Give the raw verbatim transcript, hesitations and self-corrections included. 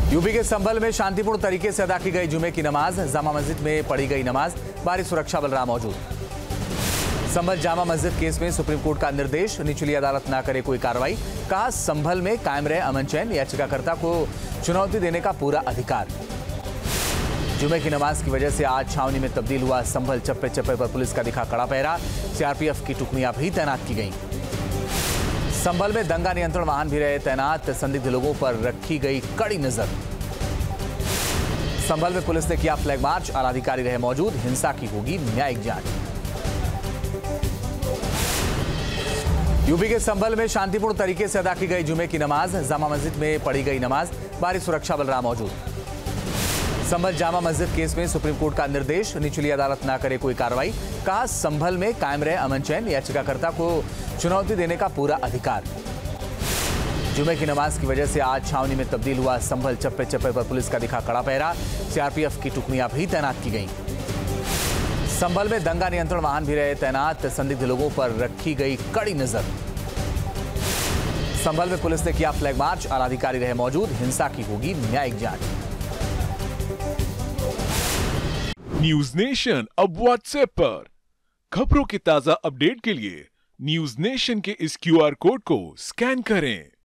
UP के संभल में शांतिपूर्ण तरीके से अदा की गई जुमे की नमाज। जामा मस्जिद में पढ़ी गई नमाज, भारी सुरक्षा बल रहा मौजूद। संभल जामा मस्जिद केस में सुप्रीम कोर्ट का निर्देश, निचली अदालत ना करे कोई कार्रवाई। कहा संभल में कायम रहे अमन चैन, याचिकाकर्ता को चुनौती देने का पूरा अधिकार। जुमे की नमाज की वजह से आज छावनी में तब्दील हुआ संभल। चप्पे चप्पे पर पुलिस का दिखा कड़ा पहरा, सीआरपीएफ की टुकड़ियां भी तैनात की गईं। संभल में दंगा नियंत्रण वाहन भी रहे तैनात, संदिग्ध लोगों पर रखी गई कड़ी नजर। संभल में पुलिस ने किया फ्लैग मार्च, आलाधिकारी रहे मौजूद। हिंसा की होगी न्यायिक जांच। यूपी के संभल में शांतिपूर्ण तरीके से अदा की गई जुमे की नमाज। जामा मस्जिद में पढ़ी गई नमाज, भारी सुरक्षा बल रहा मौजूद। संभल जामा मस्जिद केस में सुप्रीम कोर्ट का निर्देश, निचली अदालत ना करे कोई कार्रवाई। कहा संभल में कायम रहे अमन चैन, याचिकाकर्ता को चुनौती देने का पूरा अधिकार। जुमे की नमाज की वजह से आज छावनी में तब्दील हुआ संभल। चप्पे चप्पे पर पुलिस का दिखा कड़ा पहरा, सीआरपीएफ की टुकड़ियां भी तैनात की गईं। संभल में दंगा नियंत्रण वाहन भी रहे तैनात, संदिग्ध लोगों पर रखी गई कड़ी नजर। संभल में पुलिस ने किया फ्लैग मार्च, आलाधिकारी रहे मौजूद। हिंसा की होगी न्यायिक जांच। न्यूज नेशन अब व्हाट्सएप पर खबरों के ताजा अपडेट के लिए न्यूज नेशन के इस क्यूआर कोड को स्कैन करें।